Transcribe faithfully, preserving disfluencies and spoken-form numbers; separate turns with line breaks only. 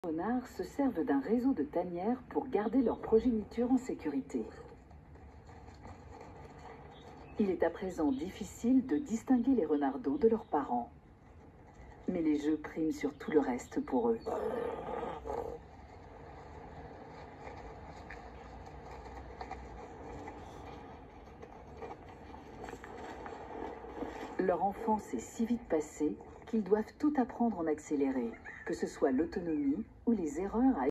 Les renards se servent d'un réseau de tanières pour garder leur progéniture en sécurité. Il est à présent difficile de distinguer les renardeaux de leurs parents. Mais les jeux priment sur tout le reste pour eux. Leur enfance est si vite passée qu'ils doivent tout apprendre en accéléré, que ce soit l'autonomie ou les erreurs à